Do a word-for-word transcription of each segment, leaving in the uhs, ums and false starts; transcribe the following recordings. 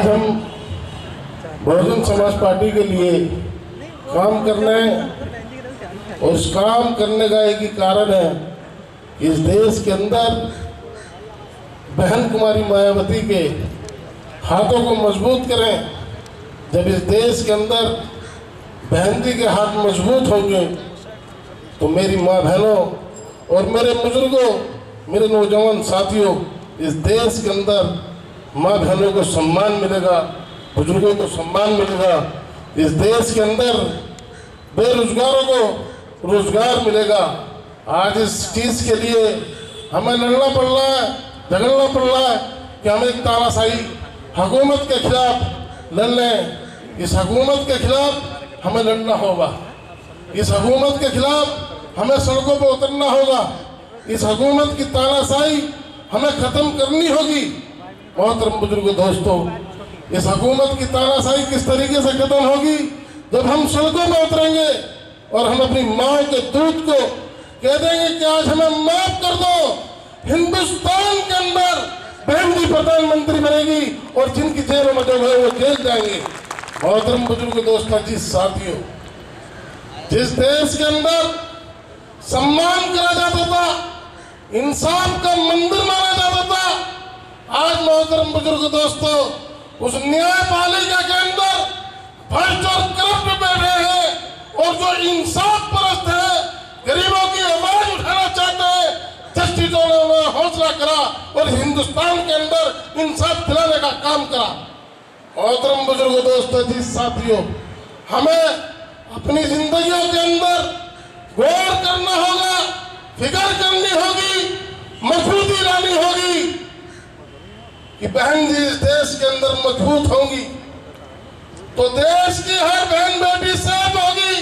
आज हम बहुजन समाज पार्टी के लिए काम करने और उस काम करने का एक ही कारण है कि इस देश के अंदर बहन कुमारी मायावती के हाथों को मजबूत करें। जब इस देश के अंदर बहन जी के हाथ मजबूत होंगे तो मेरी माँ बहनों और मेरे बुजुर्गों, मेरे नौजवान साथियों, इस देश के अंदर माँ बहनों को सम्मान मिलेगा, बुजुर्गों को सम्मान मिलेगा। इस देश के अंदर बेरोजगारों को रोजगार मिलेगा। आज इस चीज के लिए हमें लड़ना पड़ रहा है, झगड़ना पड़ रहा है कि हम एक तानाशाही हुकूमत के खिलाफ लड़ लें। इस हुकूमत के खिलाफ हमें लड़ना होगा, इस हुकूमत के खिलाफ हमें सड़कों पर उतरना होगा, इस हुकूमत की तानाशाही हमें खत्म करनी होगी। मोहतरम बुजुर्गों दोस्तों, इस हुकूमत की तानाशाही किस तरीके से खत्म होगी? जब हम सड़कों में उतरेंगे और हम अपनी माँ के दूध को कह देंगे कि आज हमें माफ कर दो। हिंदुस्तान के अंदर बहन जी प्रधानमंत्री बनेगी और जिनकी जेलों में जो है वो जेल जाएंगे। मोहतरम बुजुर्ग दोस्तों जी साथियों, जिस देश के अंदर सम्मान करा जाता था, इंसाफ का मंदिर माना जाता था, आज मोहतरम बुजुर्ग दोस्तों उस न्यायपालिका के अंदर भ्रष्ट और करप्ट बैठे हैं और जो इंसाफ परस्त है, गरीबों की आवाज उठाना चाहते हैं, जस्टिसों ने उन्हें हौसला करा और हिंदुस्तान के अंदर इंसाफ दिलाने का काम करा। मोहतरम बुजुर्ग दोस्तों जी साथियों, हमें अपनी जिंदगियों के अंदर गौर करना होगा, फिक्र करनी होगी, मजबूती लानी होगी कि बहन जी इस देश के अंदर मजबूत होंगी तो देश की हर बहन बेटी सेफ होगी।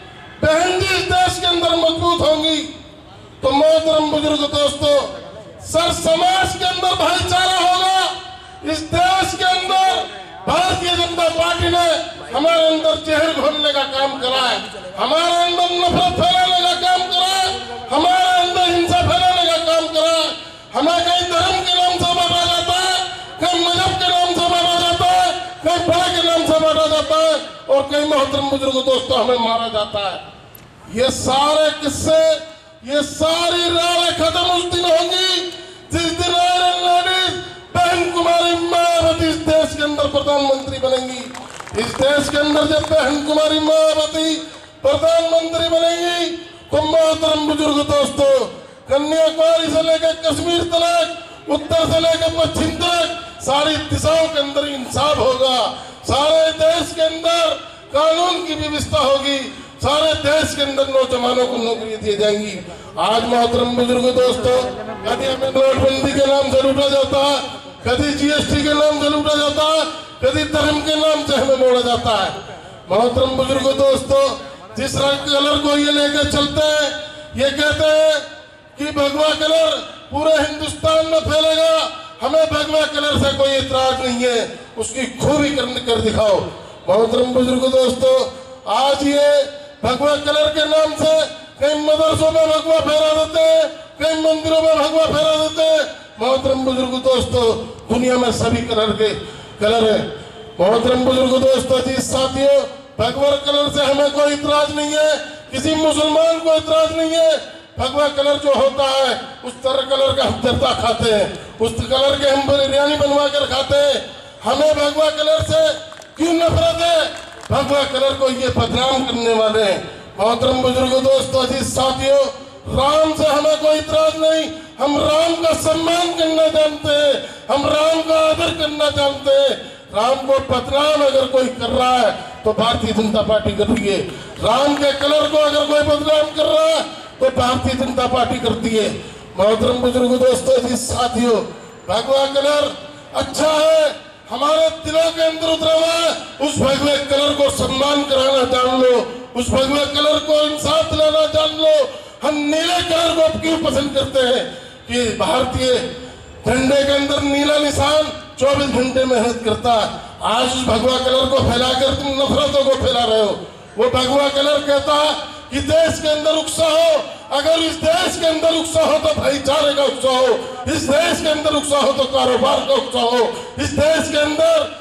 बहन जी इस देश के अंदर मजबूत होंगी तो मोहतरम बुजुर्ग दोस्तों सर समाज के अंदर भाईचारा होगा। इस देश के अंदर भारतीय जनता पार्टी ने हमारे अंदर जहर घोलने का काम करा है, हमारे अंदर नफरत फैलाने का काम करा है, हमारे अंदर हिंसा फैलाने का काम करा है। हमें कई धर्म के नाम से बांटा जाता है, कई मजहब के नाम से बांटा जाता है, कई भाई के नाम से बांटा जाता है और कई मोहतरम बुजुर्ग दोस्तों हमें मारा जाता है। ये सारे किस्से, ये सारी राहें खत्म उस दिन होंगी जिस दिन आयरन लेडीज बहन कुमारी मायावती इस देश के अंदर प्रधानमंत्री बनेंगी। इस देश के अंदर जब बहन कुमारी मायावती प्रधानमंत्री बनेंगी तो मोहतरम बुजुर्ग दोस्तों कन्याकुमारी से लेकर कश्मीर तक, उत्तर से लेकर पश्चिम तक सारी दिशाओं के अंदर इंसाफ होगा। सारे देश के अंदर कानून की व्यवस्था होगी, सारे देश के अंदर नौजवानों को नौकरी दी जाएंगी। आज मोहतरम बुजुर्ग दोस्तों कभी हमें नोटबंदी के नाम से लूटा जाता है, कभी जीएसटी के नाम से लूटा जाता है, कभी धर्म के नाम से हमें मोड़ा जाता है। मोहतरम बुजुर्ग दोस्तों जिस रंग कलर को ये लेकर चलते हैं, ये कहते हैं कि भगवा कलर पूरे हिंदुस्तान में फैलेगा, हमें भगवा कलर से कोई इतराज नहीं है, उसकी खूबी कर, कर दिखाओ। मोहतरम बुजुर्ग दोस्तों आज ये भगवा कलर के नाम से कई मदरसों में भगवा फहरा देते हैं, कई मंदिरों में भगवा फहरा देते हैं। मोहतरम बुजुर्ग दोस्तों दुनिया में सभी कलर के कलर है। मोहतरम बुजुर्ग दोस्तों जी साथियों, भगवा कलर से हमें कोई इतराज नहीं है, किसी मुसलमान को इतराज नहीं है। भगवा कलर जो होता है उस तरह कलर का हम जर्दा खाते हैं, उस कलर के हम बिरयानी बनवा कर खाते हैं। हमें भगवा कलर से क्यों नफरत है? भगवा कलर को ये बदनाम करने वाले हैं। मोहतरम बुजुर्ग दोस्तों जी साथियों, राम से हमें कोई इतराज नहीं, हम राम का सम्मान करना जानते हैं, हम राम का आदर करना जानते हैं। राम को बदनाम अगर कोई कर रहा है तो भारतीय जनता पार्टी कर रही है, राम के कलर को अगर कोई बदनाम कर रहा है तो भारतीय जनता पार्टी करती है। मोहतरम बुजुर्ग दोस्तों जी साथियों, भगवा कलर अच्छा है, हमारे दिलों के अंदर उतरा हुआ है, उस भगवे कलर को सम्मान कराना जान लो, उस भगवे कलर को इंसाफ दिलाना जान लो। हम नीले कलर को क्यों पसंद करते हैं कि भारतीय झंडे के अंदर नीला निशान चौबीस घंटे मेहनत करता है। आज उस भगवा कलर को फैलाकर तुम नफरतों को फैला रहे हो। वो भगवा कलर कहता है कि देश के अंदर उत्साह हो, अगर इस देश के अंदर उत्साह हो तो भाईचारे का उत्साह हो, इस देश के अंदर उत्साह हो तो कारोबार का उत्साह हो, इस देश के अंदर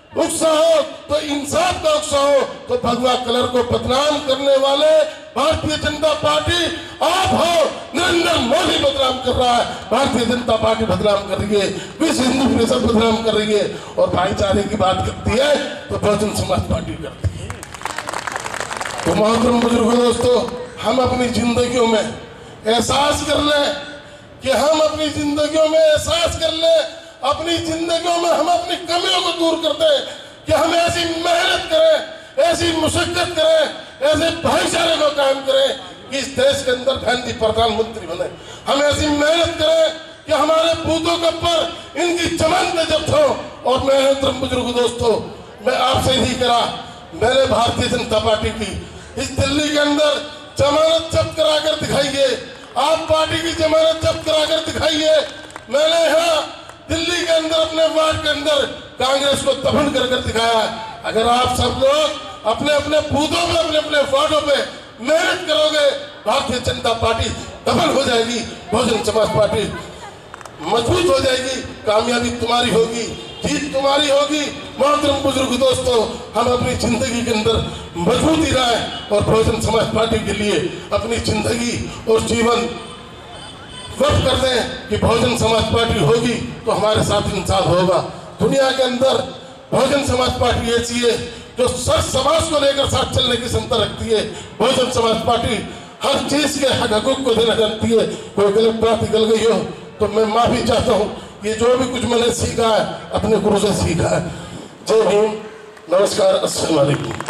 उत्साह हो तो इंसाफ का उत्साह हो, तो भगवा कलर को बदनाम करने वाले भारतीय जनता पार्टी आप हो। नरेंद्र मोदी बदनाम कर रहा है, भारतीय जनता पार्टी बदनाम कर रही है, विश्व हिंदू परिषद बदनाम कर रही है, और भाईचारे की बात करती है तो बहुजन समाज पार्टी करती है। तो मोहतरम बुजुर्गों, दोस्तों, हम अपनी जिंदगियों में एहसास कर लें कि हम अपनी जिंदगियों में एहसास कर लें, अपनी जिंदगियों में हम अपनी कमियों को दूर कर दें कि हम ऐसी मेहनत करें, ऐसी मुशक्कत करें, ऐसे भाईचारे को कायम करें कि इस देश के अंदर गांधी प्रधानमंत्री बने। हम ऐसी मेहनत करें कि हमारे बूथों के ऊपर इनकी जमानतें जब्त हो। और मैं बुजुर्ग दोस्तों, मैं आपसे ही करा, मैंने भारतीय जनता पार्टी की इस दिल्ली के अंदर जमानत जब्त करा कर दिखाइए, आप पार्टी की जमानत जब्त करा कर दिखाइए। मैंने यहाँ दिल्ली के अंदर अपने वार्ड के अंदर कांग्रेस को दफन कर कर दिखाया है। अगर आप सब लोग अपने अपने बूथों में, अपने अपने वार्डों पे मेहनत करोगे, भारतीय जनता पार्टी दफन हो जाएगी, बहुजन समाज पार्टी मजबूत हो जाएगी, कामयाबी तुम्हारी होगी, जीत तुम्हारी होगी। मोहतरम बुजुर्ग दोस्तों, हम अपनी जिंदगी के अंदर मजबूती लाएं और बहुजन समाज पार्टी के लिए अपनी जिंदगी और जीवन वक्त कर दें कि बहुजन समाज पार्टी होगी तो हमारे साथ इंसान होगा। दुनिया के अंदर बहुजन समाज पार्टी ऐसी है जो सर समाज को लेकर साथ चलने की क्षमता रखती है। बहुजन समाज पार्टी हर चीज के हक हकूक को देना जानती है। कोई गलत बात निकल गई हो तो मैं माफी चाहता हूँ। ये जो भी कुछ मैंने सीखा है अपने गुरु से सीखा है। जय भीम, नमस्कार, अस्सलाम वालेकुम।